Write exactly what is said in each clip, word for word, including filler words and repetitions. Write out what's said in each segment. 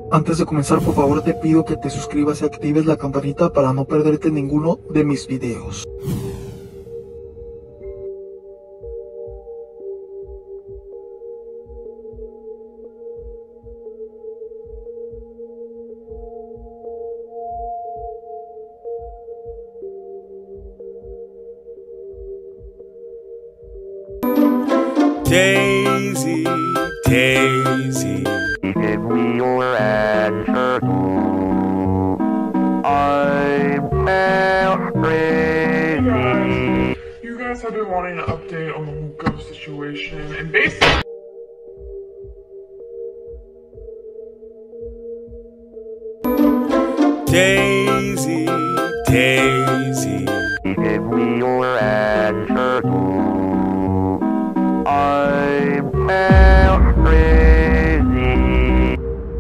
Antes de comenzar, por favor te pido que te suscribas y actives la campanita para no perderte ninguno de mis videos. Daisy, Daisy, give me your answer. I'm crazy. You guys have been wanting an update on the hookup situation, and basically Daisy, Daisy, give me your answer. I'm crazy.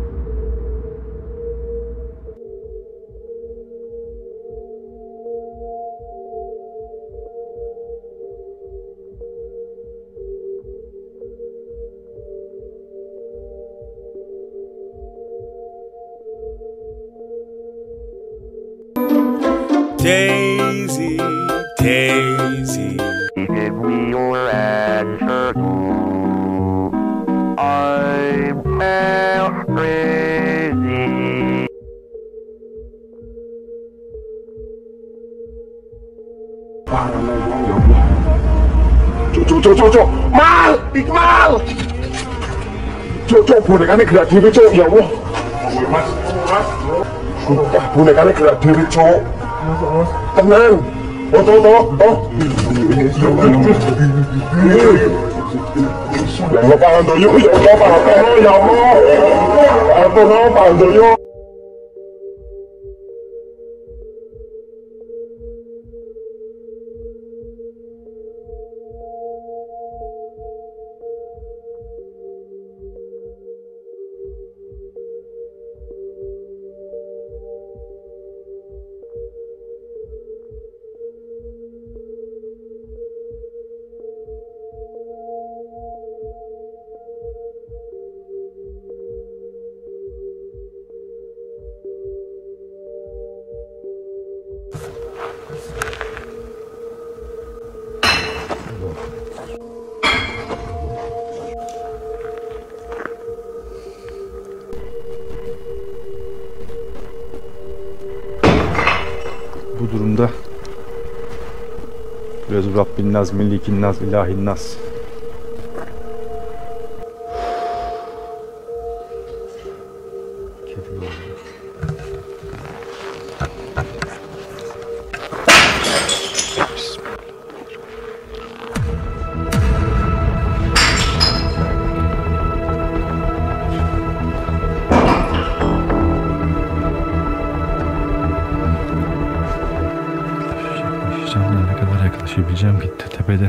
Daisy, Daisy, give me your answer. I'm crazy. Cuk, cuk, cuk, cuk, Mal! Iqmal! Cuk, cuk, bonekanya gerak diri, cuk, ya Allah. Sumpah, bonekanya gerak diri, cuk. Tenang. Oh, toh, toh, toh. Ya Allah, Pak Handoyo, ya Allah, Pak Handoyo, ya Allah. Ampun, Pak Handoyo. Bu durumda biraz Rabbin naz, melikin naz, ilahin naz. Ne kadar yaklaşabileceğim gitti tepede.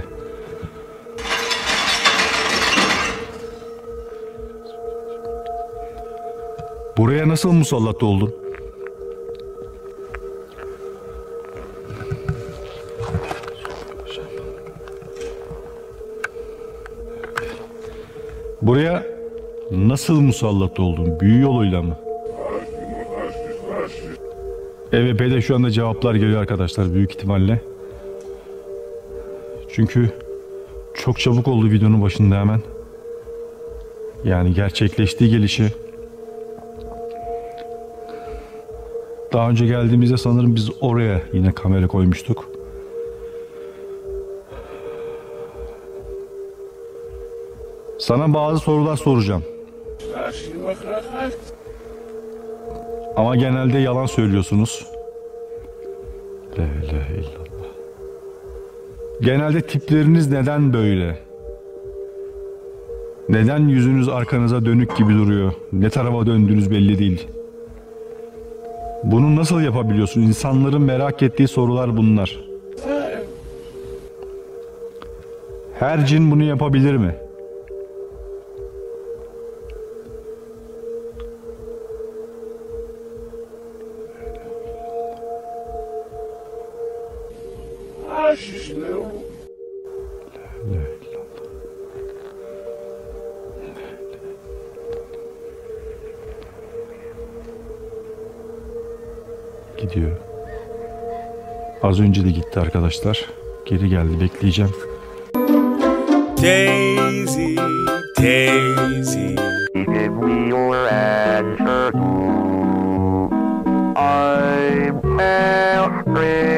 Buraya nasıl musallat oldun? Buraya nasıl musallat oldun? Büyü yoluyla mı? E V P'de şu anda cevaplar geliyor arkadaşlar büyük ihtimalle. Çünkü çok çabuk oldu videonun başında hemen. Yani gerçekleştiği gelişi. Daha önce geldiğimizde sanırım biz oraya yine kamera koymuştuk. Sana bazı sorular soracağım. Ama genelde yalan söylüyorsunuz. La ilahe illallah. Genelde tipleriniz neden böyle? Neden yüzünüz arkanıza dönük gibi duruyor? Ne tarafa döndüğünüz belli değil. Bunu nasıl yapabiliyorsun? İnsanların merak ettiği sorular bunlar. Her cin bunu yapabilir mi? gidiyor. Az önce de gitti arkadaşlar. Geri geldi, bekleyeceğim. Daisy, Daisy, Give me your answer. I'm afraid.